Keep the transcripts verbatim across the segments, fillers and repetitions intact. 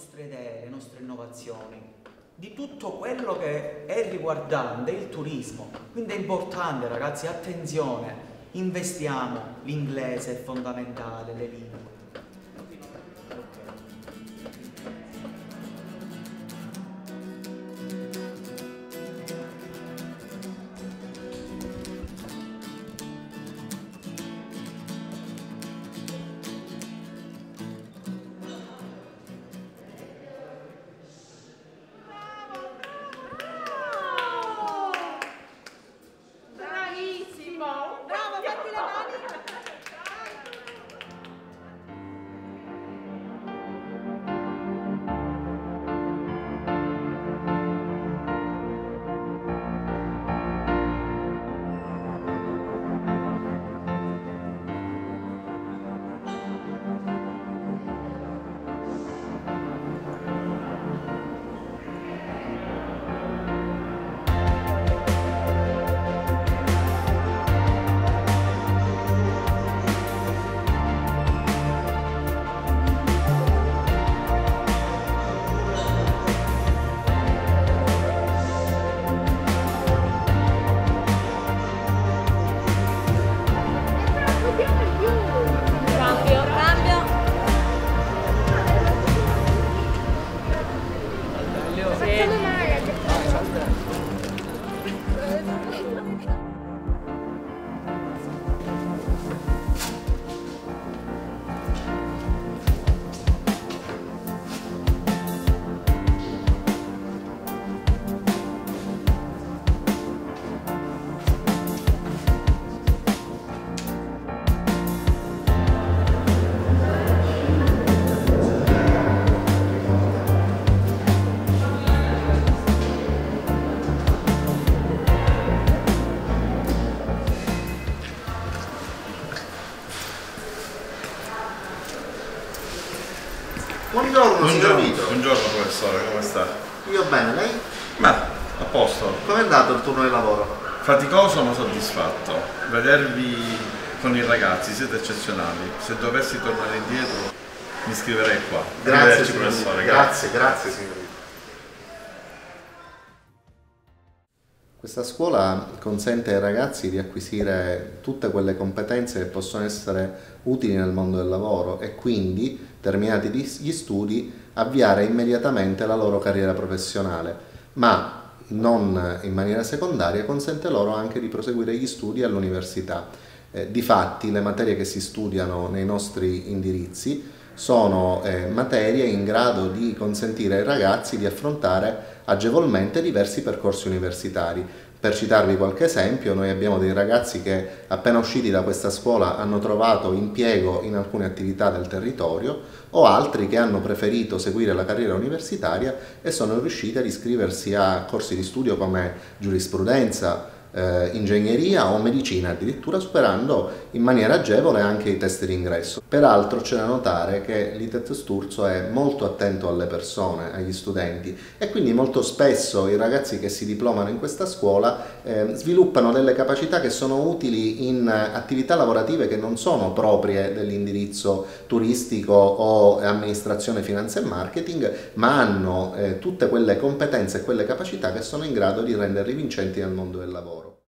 nostre idee, le nostre innovazioni, di tutto quello che è riguardante il turismo. Quindi è importante, ragazzi, attenzione, investiamo, l'inglese è fondamentale, le lingue. Buongiorno, buongiorno, signor Vito. Buongiorno professore, come sta? Io bene, lei? Ma, a posto. Com'è andato il turno di lavoro? Faticoso ma soddisfatto. Vedervi con i ragazzi, siete eccezionali. Se dovessi tornare indietro mi iscriverei qua. Grazie, signor professore. Vito. Grazie, grazie, signor Vito. Questa scuola consente ai ragazzi di acquisire tutte quelle competenze che possono essere utili nel mondo del lavoro e quindi, terminati gli studi, avviare immediatamente la loro carriera professionale, ma non in maniera secondaria consente loro anche di proseguire gli studi all'università. Eh, difatti le materie che si studiano nei nostri indirizzi sono eh, materie in grado di consentire ai ragazzi di affrontare agevolmente diversi percorsi universitari. Per citarvi qualche esempio, noi abbiamo dei ragazzi che appena usciti da questa scuola hanno trovato impiego in alcune attività del territorio o altri che hanno preferito seguire la carriera universitaria e sono riusciti ad iscriversi a corsi di studio come giurisprudenza, Eh, ingegneria o medicina, addirittura superando in maniera agevole anche i test d'ingresso. Peraltro c'è da notare che l'I T E T Sturzo è molto attento alle persone, agli studenti, e quindi molto spesso i ragazzi che si diplomano in questa scuola eh, sviluppano delle capacità che sono utili in attività lavorative che non sono proprie dell'indirizzo turistico o amministrazione, finanza e marketing, ma hanno eh, tutte quelle competenze e quelle capacità che sono in grado di renderli vincenti nel mondo del lavoro.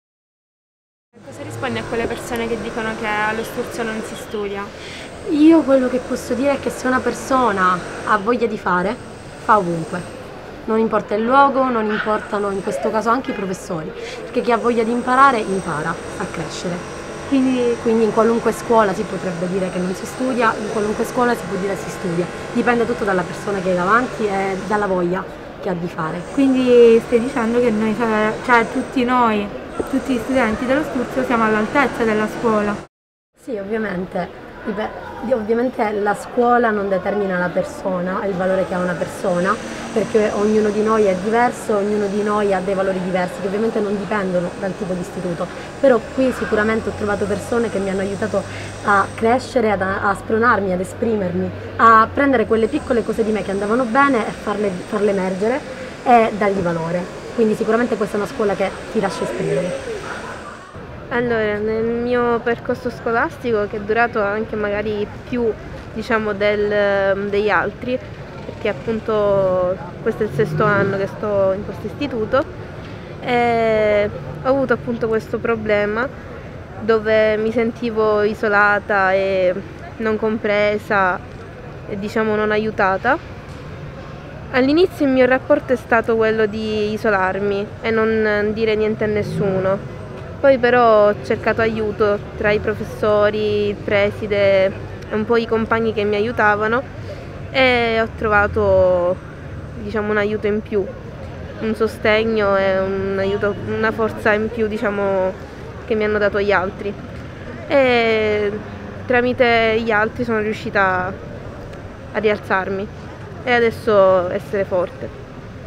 Cosa rispondi a quelle persone che dicono che allo Sturzo non si studia? Io quello che posso dire è che se una persona ha voglia di fare, fa ovunque. Non importa il luogo, non importano in questo caso anche i professori, perché chi ha voglia di imparare, impara a crescere. Quindi, quindi in qualunque scuola si potrebbe dire che non si studia, in qualunque scuola si può dire che si studia. Dipende tutto dalla persona che è davanti e dalla voglia che ha di fare. Quindi stai dicendo che noi, cioè tutti noi, tutti gli studenti dello Sturzo siamo all'altezza della scuola? Sì, ovviamente. Ovviamente la scuola non determina la persona, il valore che ha una persona, perché ognuno di noi è diverso, ognuno di noi ha dei valori diversi che ovviamente non dipendono dal tipo di istituto, però qui sicuramente ho trovato persone che mi hanno aiutato a crescere, ad, a spronarmi, ad esprimermi, a prendere quelle piccole cose di me che andavano bene e farle, farle emergere e dargli valore, quindi sicuramente questa è una scuola che ti lascia esprimere. Allora, nel mio percorso scolastico, che è durato anche magari più, diciamo, del, degli altri, perché perché appunto questo è il sesto anno che sto in questo istituto e ho avuto appunto questo problema dove mi sentivo isolata e non compresa e diciamo non aiutata. All'inizio il mio rapporto è stato quello di isolarmi e non dire niente a nessuno. Poi però ho cercato aiuto tra i professori, il preside e un po' i compagni che mi aiutavano e ho trovato diciamo un aiuto in più, un sostegno e un aiuto, una forza in più diciamo che mi hanno dato gli altri. E tramite gli altri sono riuscita a rialzarmi e adesso essere forte.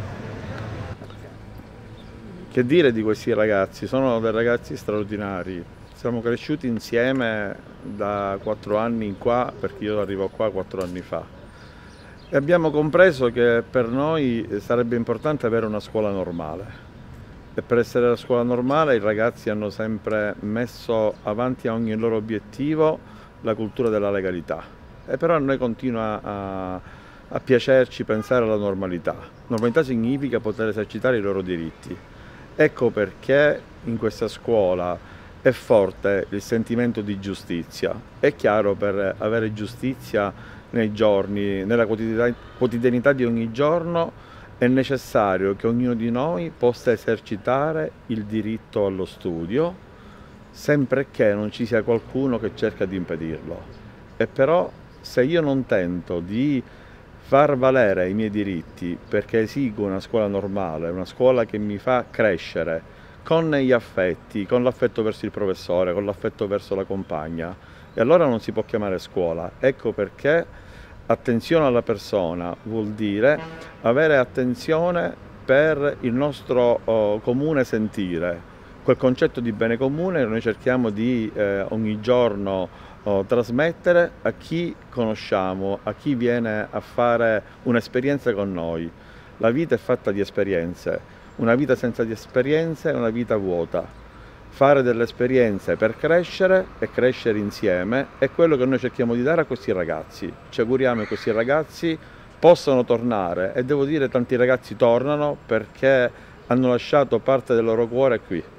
Che dire di questi ragazzi? Sono dei ragazzi straordinari. Siamo cresciuti insieme da quattro anni in qua, perché io arrivo qua quattro anni fa. E abbiamo compreso che per noi sarebbe importante avere una scuola normale. E per essere la scuola normale i ragazzi hanno sempre messo avanti a ogni loro obiettivo la cultura della legalità. E però a noi continua a, a piacerci pensare alla normalità. Normalità significa poter esercitare i loro diritti. Ecco perché in questa scuola è forte il sentimento di giustizia. È chiaro, per avere giustizia nei giorni, nella quotidianità di ogni giorno, è necessario che ognuno di noi possa esercitare il diritto allo studio, sempre che non ci sia qualcuno che cerca di impedirlo. E però se io non tento di far valere i miei diritti perché esigo una scuola normale, una scuola che mi fa crescere con gli affetti, con l'affetto verso il professore, con l'affetto verso la compagna, e allora non si può chiamare scuola. Ecco perché attenzione alla persona vuol dire avere attenzione per il nostro oh, comune sentire, quel concetto di bene comune che noi cerchiamo di eh, ogni giorno oh, trasmettere a chi conosciamo, a chi viene a fare un'esperienza con noi. La vita è fatta di esperienze, una vita senza di esperienze è una vita vuota. Fare delle esperienze per crescere e crescere insieme è quello che noi cerchiamo di dare a questi ragazzi. Ci auguriamo che questi ragazzi possano tornare, e devo dire tanti ragazzi tornano perché hanno lasciato parte del loro cuore qui.